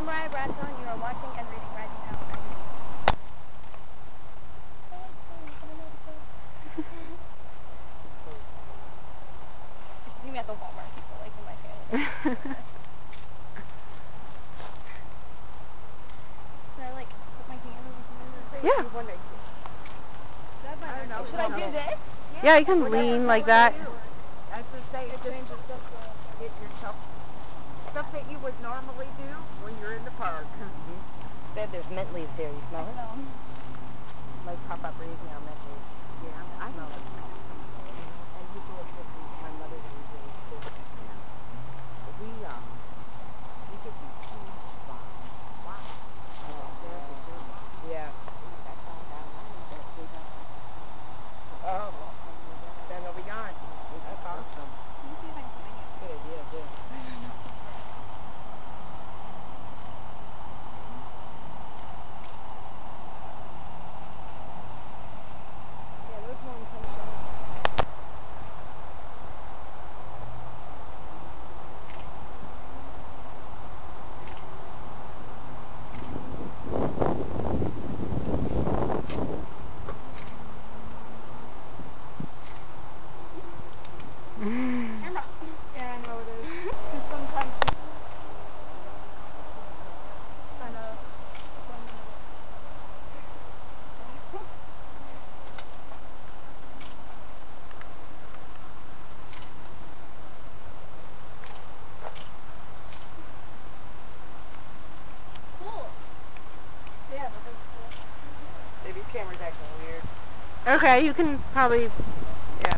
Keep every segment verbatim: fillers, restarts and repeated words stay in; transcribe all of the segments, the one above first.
I'm Mariah Bradshaw, and you are watching and reading Rising Town Magazine. You should see me at the Walmart, people, like in my family. Should I, like, put my hand over here? Yeah. I don't know. Should I do this? Yeah, you can lean like that. I was going to say, it changes stuff. Get yourself stuff that you would normally do when you're in the park. Mm-hmm. There, there's mint leaves here. You smell it? No. Like pop-up breeze now, mint leaves. Yeah, I smell it. And you can look at my mother's really too. Yeah. But we, um, we get these huge bombs. Wow. Oh, they're the good ones. Yeah. That's all down there. Oh, then they'll be gone. That's awesome. Let me see if I can find it. Good idea, too. Yeah, those ones come from. Camera. Yeah, I know it is. Because sometimes kind of. Cool. Yeah, that is cool. Maybe your camera's acting weird. Okay, you can probably, yeah.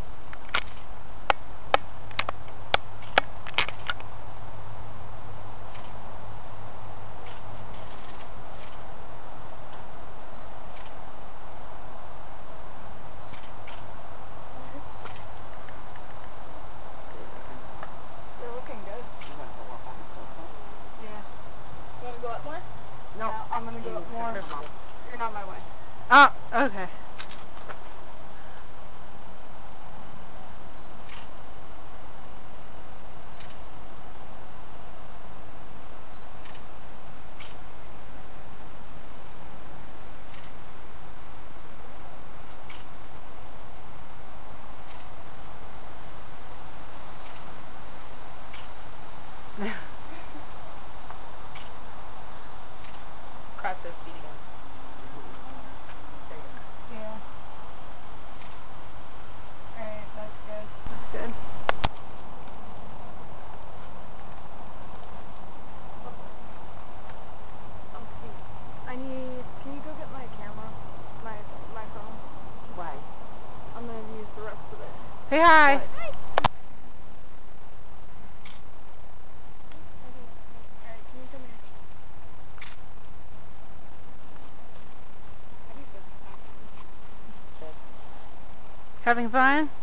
They're looking good. You want to go up on the sofa? Yeah. You want to go up more? No, No, I'm going to go up more. You're not my way. Oh, okay. Cross those feet again. There you go. Yeah. Alright, that's good. Good. I need, can you go get my camera? My, my phone? Why? I'm going to use the rest of it. Say hi. Hi. Alright, can you come here? Having fun?